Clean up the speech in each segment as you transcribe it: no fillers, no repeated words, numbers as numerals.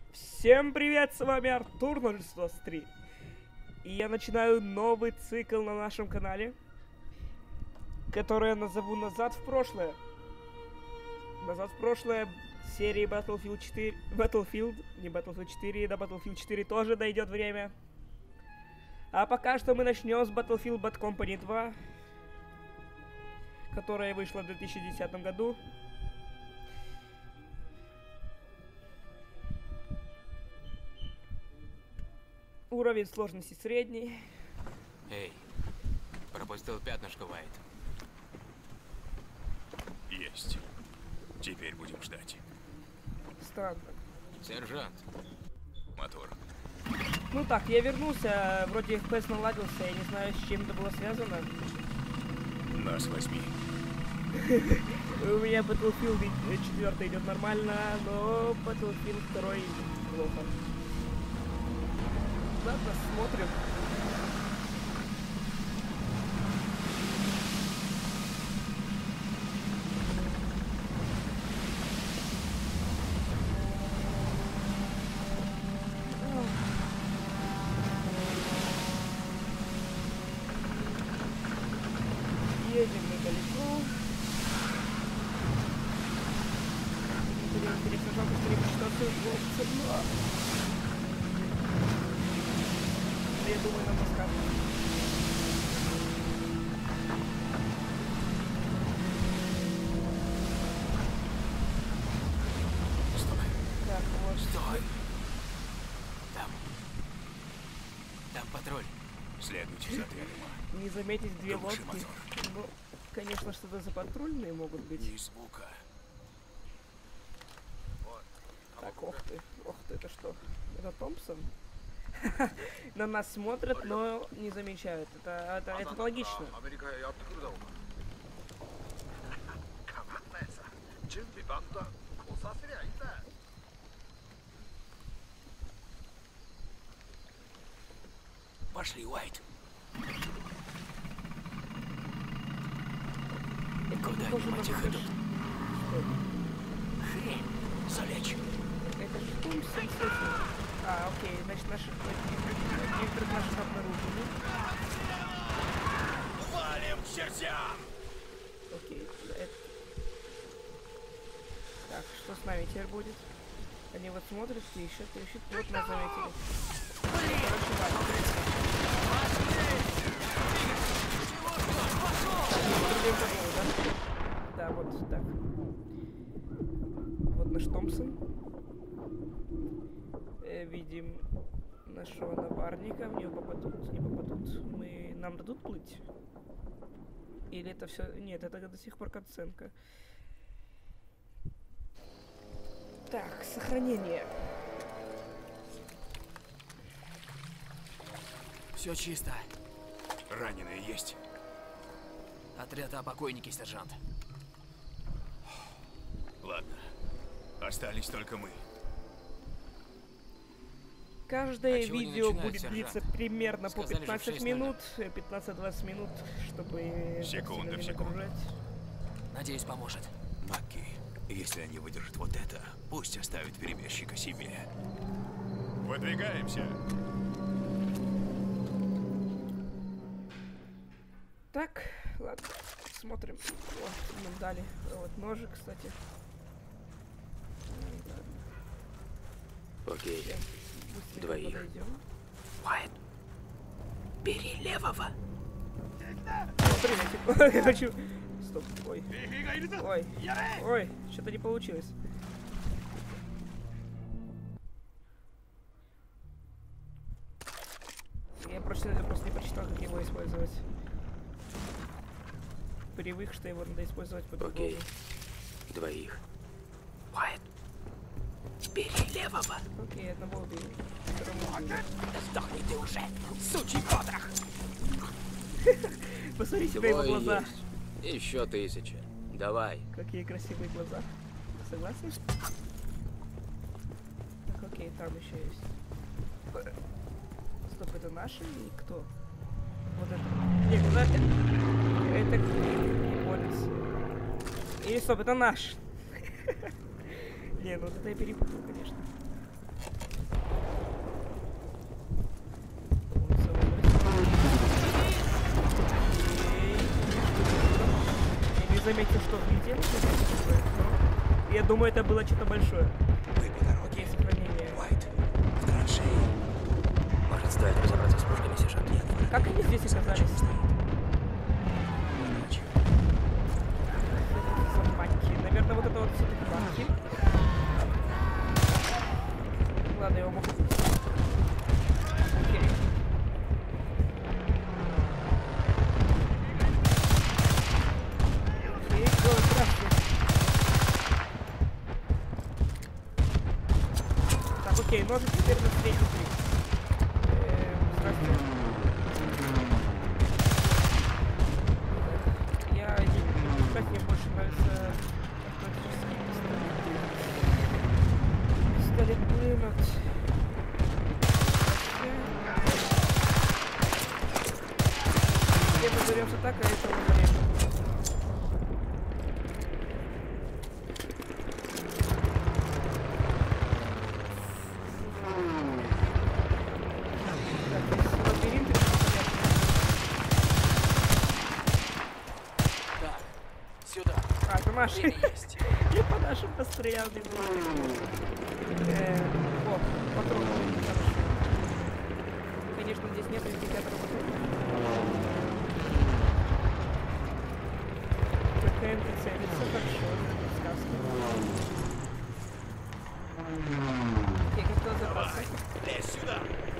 Всем привет, с вами Артур 093. И я начинаю новый цикл на нашем канале, который я назову «Назад в прошлое». «Назад в прошлое» серии Battlefield 4... не Battlefield 4, до Battlefield 4 тоже дойдет время. А пока что мы начнем с Battlefield Bad Company 2, которая вышла в 2010 году. Уровень сложности средний. Эй, пропустил пятнышко, Уайт. Есть. Теперь будем ждать. Странно. Сержант. Мотор. Ну так, я вернулся, вроде FPS наладился, я не знаю, с чем это было связано. Нас возьми. У меня Battlefield 4 идет нормально, но Battlefield 2 плохо. Ладно, смотрим. Едем мы далеко. Интересно, жалко, что не почитаться но... Я думаю, нам расскажут. Стой. Так, вот. Стой. Там патруль. Следуйте за отрядом. Не заметить две Глуши лодки. мотор. Ну, конечно, что-то за патрульные могут быть. Ни звука. Так, ох ты, это что? Это Томпсон? На нас смотрят, но не замечают. Это логично. Пошли, Уайт. Куда они, мать их, идут? Хрень. Залечь. Это же Томпсон, кстати. А, окей, значит, некоторых наших обнаружили. Валим к чертям! Окей, так, что с нами теперь будет? Они вот смотрят, ищут, вот нас заметили. Да, вот так. Вот наш Томпсон. Видим нашего напарника, в него попадут, не попадут. Нам дадут плыть? Или это все... Нет, это до сих пор катсценка. Так, сохранение. Все чисто. Раненые есть. Отряд о покойнике, сержант. Ладно. Остались только мы. Каждое чего не видео начинают, будет сержант? длиться примерно по Сказали же в 15 6:00. минут, 15-20 минут, чтобы Секунда в не секунду. нагружать. Надеюсь, поможет. Маки, если они выдержат вот это, пусть оставят перебежчика себе. Выдвигаемся. Так, ладно, смотрим. Вот, нам дали вот ножик, кстати. Окей. Быстренько Двоих. подойдем. Уайт. Бери левого. Смотри, я хочу... Стоп, ой. Ой, что-то не получилось. Я просто не прочитал, как его использовать. Привык, что его надо использовать по-другому. Окей. Двоих. Уайт. Бери левого. Окей, одного убили. Второму убили. Сдохни ты уже, сучий потрох. Посмотрите на его глаза. Еще 1000. Давай. Какие красивые глаза. Согласен? Так, окей, там еще есть. Стоп, это наши или кто? Вот это. Нет, это японец. Или стоп, это наш. Не, ну вот это я перепутал, конечно. заметил, что где. Я думаю, это было что-то большое. Мы по дороге. Окей, сохранение. Уайт, в траншеи. Может, стоит разобраться с пушками, сержант? Нет, Как они здесь оказались? Удачи. Собаки. Наверное, вот это вот все-таки банки. Ладно, его могу. Окей. Окей, о, здравствуй. Так, окей, ножик теперь на третий клик. Здравствуйте. Я не буду пускать, мне больше нравится автоматический пистолет. Пистолет-пулемет. Где мы беремся так, а это уже время. Так, сюда. А, это наши. Время есть. Я по нашим пострелял. О, патроны. Хорошо. Конечно, здесь нет индикатора патронов. КМ целится, хорошо. Сказка. Окей, как-то забраться. Лезь сюда.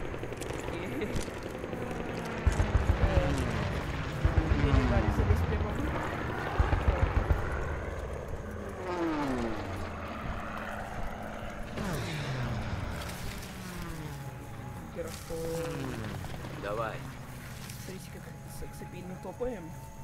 Мне не дали залезть прямо в графон. Давай. Смотрите, как сексапильно топаем.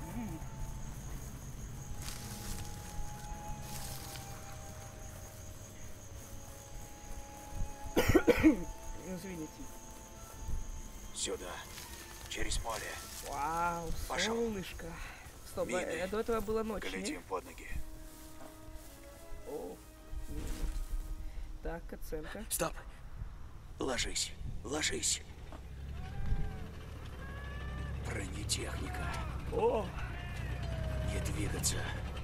Извините. Сюда. Через поле. Вау, Пошел. солнышко. Стоп, Мины. до этого была ночь, не? Глядим под ноги. О, мины. Так, оценка. Стоп. Ложись. Ложись. Бронетехника. О, Не двигаться.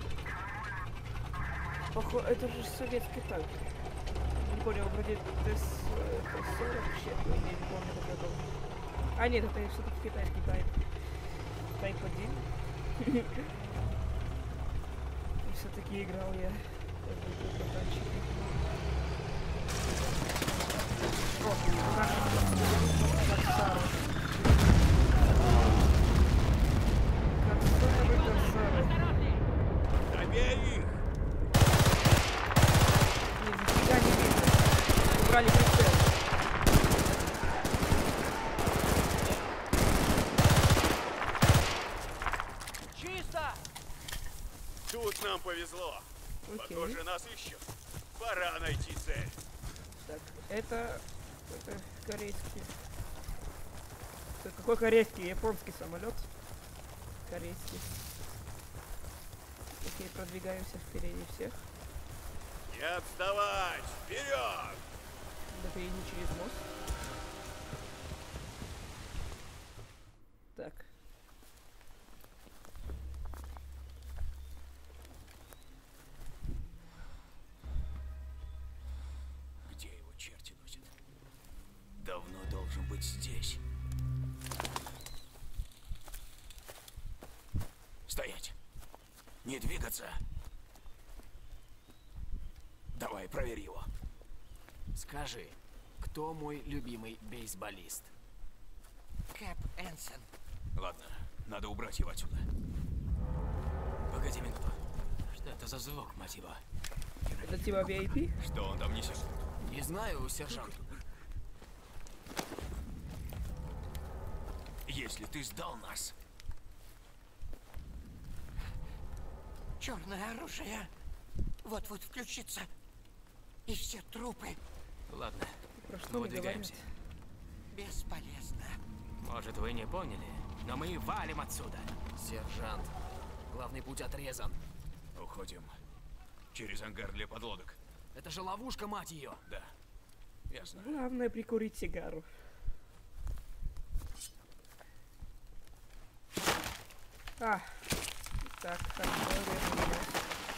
похоже, это же советский танк. Не понял, вроде Т-40 вообще, я не помню, как это. А нет, это все-таки китайский тайп. Тайп 1. Все-таки играл я в танчики. О, Корсары. Корсары. Добей их! Нифига не видно. Убрали прицел. Чисто! Тут нам повезло. Окей. Похоже, нас ищут. Пора найти цель. Так, это корейский. Это какой корейский? Японский самолет. Корейский. Окей, продвигаемся впереди всех. Не отставать! Вперед! Да перейди через мост. Так. Где его черти носят? Давно должен быть здесь. Стоять! Не двигаться! Давай, проверь его. Скажи, кто мой любимый бейсболист? Кэп Энсон. Ладно, надо убрать его отсюда. Погоди минуту. Что это за звук, мать его? Это типа VIP? Что он там несет? Не знаю, сержант. Если ты сдал нас, Черное оружие вот-вот включится. И все трупы Ладно, Про что мы говорим? выдвигаемся. бесполезно. Может, вы не поняли, но мы валим отсюда. Сержант, главный путь отрезан. уходим через ангар для подлодок. Это же ловушка, мать ее. Да, я знаю. Главное прикурить сигару. А, Так, хорошо, режем мясо.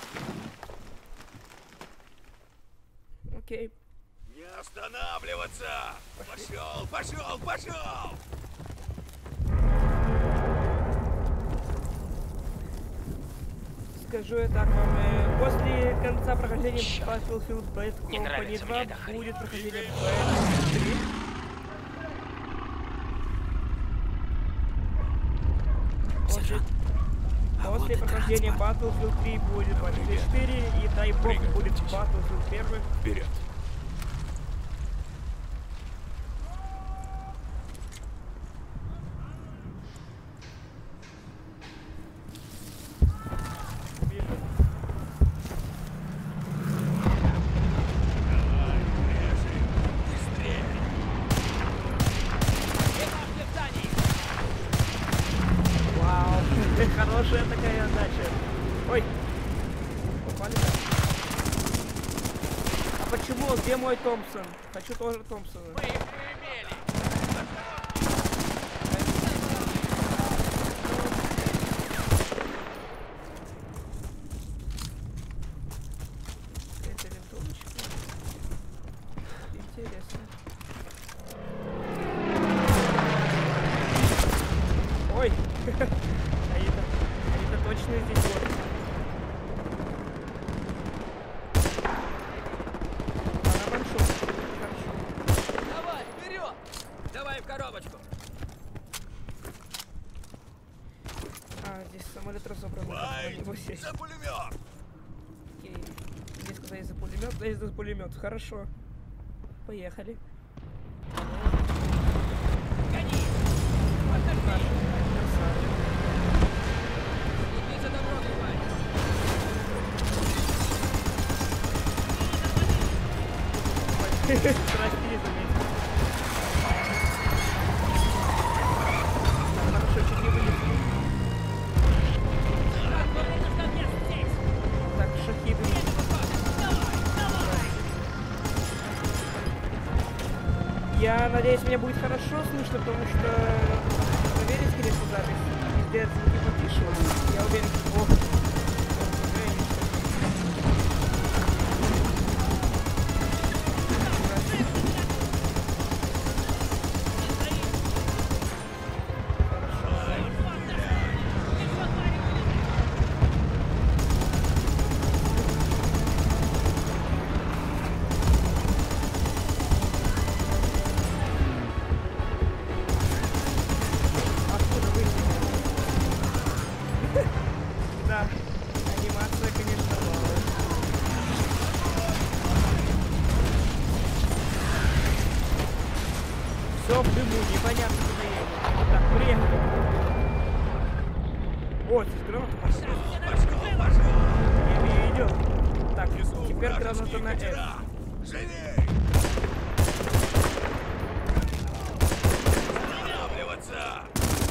Окей. Не останавливаться! Пошел, пошел, пошел! Скажу я так вам, после конца прохождения Battlefield Bad Не Company нравится 2 мне эта хрень. будет прохождение Battlefield 3. Сержант, а вот После и прохождения транспорт. Battlefield 3 будет Battlefield 4 и дай бог будет Приготовьтесь. Battlefield 1. Вперед! Бежим. Вау, хорошая такая отдача. Ой, попали так. А почему? Где мой Томпсон? Хочу тоже Томпсона. Это винтовочка. Интересно. Ой! Они-то точно здесь вот. Она ваншот. Хорошо. Давай, вперед! Давай в коробочку. А, здесь самолет разобран. Вай, Его сесть. за пулемет! Окей. Здесь сказали за пулемет, здесь за пулемет. Хорошо. Поехали. Гони! Красавчик. Иди за дорогой, Вань. Прости, заметил. Так, хорошо, чуть не вылетел. Так, шахиды. Я надеюсь, меня будет хорошо слышно, потому что проверить, конечно, запись и сделать звуки потише. Я уверен, что... О, уже есть. Откуда вы? Да, анимация, конечно, вау. Все в дыму, непонятно, куда едем. Так, приехали. О, здесь граната. Не идет. Так, теперь граната на F. Живей! Останавливаться!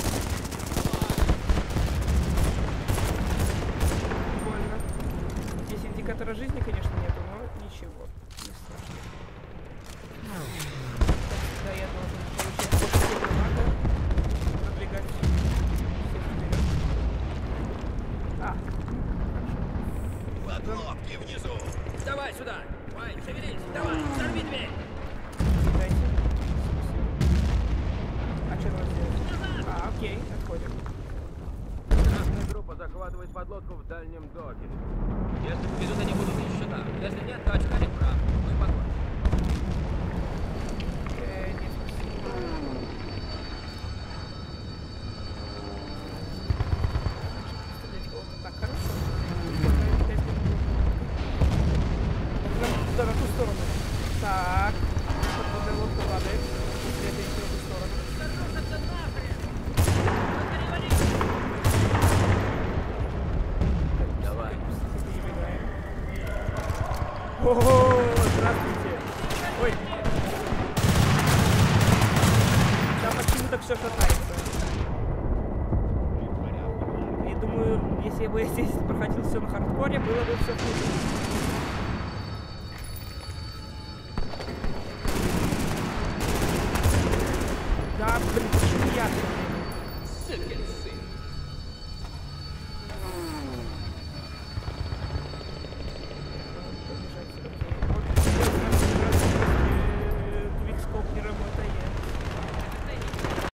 Прикольно. Здесь индикатора жизни, конечно, нету, но ничего. Не страшно. Да, я должен получать больше всего надо. Продвигать всех вперед. А, Подлодки внизу! Давай сюда! Вань, шевелись! Давай, взорви дверь! дайте. А что надо сделать? А, окей, отходим. Красная группа захватывает подлодку в дальнем доке. Если повезут, они будут еще там. Если нет, то очкарик прав. Мы подходим. Нет, спасибо. Стрелять кого-то так хорошо. Да, на ту сторону. Так. Подводная лодка падает. Следующая в ту сторону. Давай. Перебегаем. Ого, здравствуйте. Ой. Там почему-то все шатается. Я думаю, если бы я здесь проходил все на хардкоре, было бы все хуже. Да, блин, почему я? Сукин сын.